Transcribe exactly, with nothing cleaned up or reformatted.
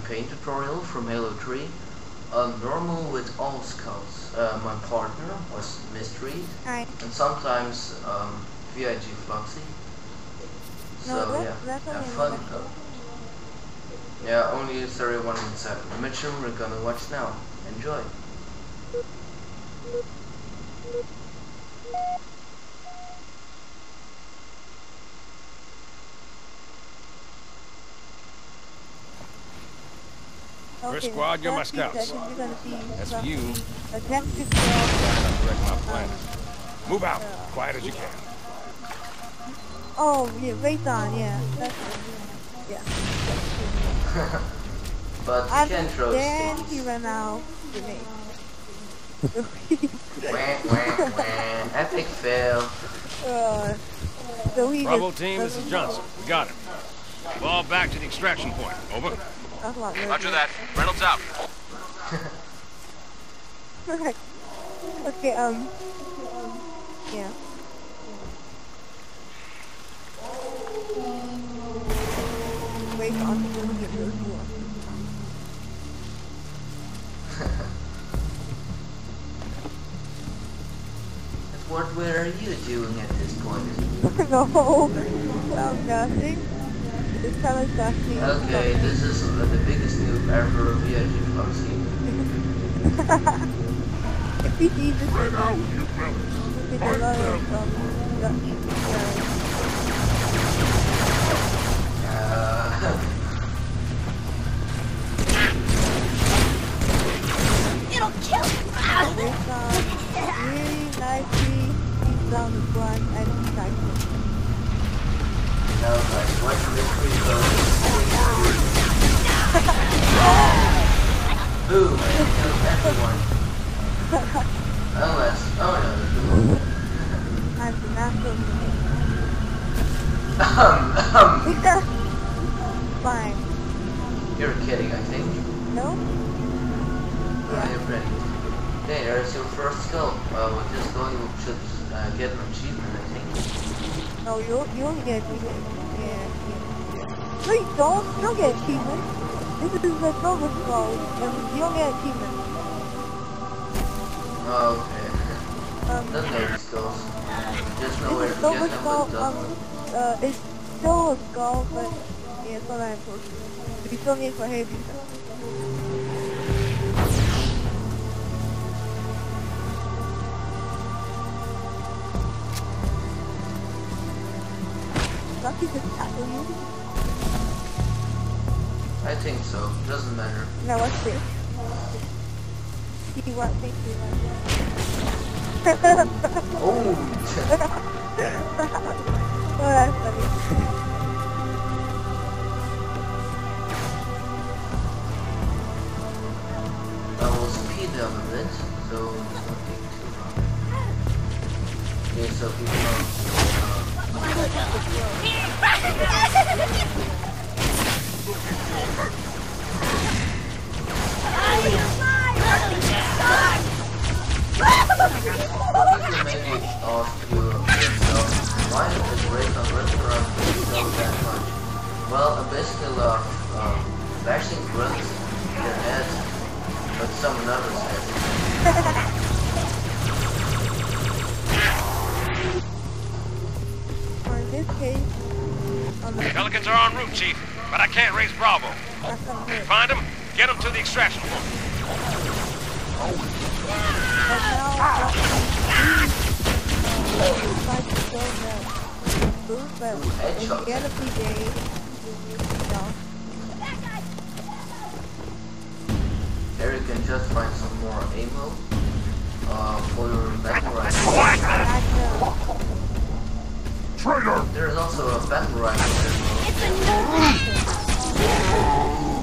campaign tutorial from Halo three on normal with all skulls. Uh, my partner was IVIysteried, Hi. and sometimes um, V I G Foxy. So no, yeah, that's have only fun. one. Yeah, only Serria one and seven. The mission we're gonna watch now. Enjoy. Okay, First squad, you're my first scouts. session, you're gonna see That's some you. attempted Direct my plan. um, Move out, uh, quiet as you can. Oh, yeah, iRaithonN, yeah. That's yeah. But you And can't throw then he sticks. ran out grenade. Wah, wah, wah. Epic fail. uh, so he Bravo just team, this is doesn't- Johnson. We got him. Fall back to the extraction point. Over. That's not really Roger good. that. Reynolds out. Okay. Okay, um, yeah. iRaithonN is gonna get really cool. What were you doing at this point? No, well, nothing. Just tell us nothing. Okay, this is uh, the biggest noob ever of V I G Foxy. If we see this is like, with a lot of, um, Dutch, Uh, It'll kill you! uh, really nicely, he's down the front, and he's like, now guys, watch victory goes. Boom! I killed everyone. Unless, oh no. I'm the master of um, um, the game. Fine. you're kidding, I think. No? Yeah. You're ready. Okay, there's your first skull. Well, we're just going, we should uh, get an achievement, I think. No, you you only get achievement. Yeah, yeah, yeah. No, you don't. You don't get achievement. This is the silver skull, and you don't get achievement. Oh, okay. Um, Don't know these skulls. Just know where this to is silver get them, skull. but Um, don't. uh, it's still a skull, but yeah, it's not that important. But you still need it for heavy stuff. Lucky just tackle you. I think so. Doesn't matter. Now what's this? See what makes you Oh! Oh, that's funny. I will speed up a bit, so it's not taking too long. Okay, so people know. People may ask you yourself, why does iRaithonN restaurant sell that much? Well, I basically love um, bashing grunts in their heads, but someone else's head. Or in this case, on the Pelicans are en route, Chief, but I can't raise Bravo. that's gonna hurt. Find them, get them to the extraction point. But now, uh, like to show the boost, but in the end of the day, no. There you can just find some more ammo uh, for your battle rifle. I There's also a battle rifle there. It's a no!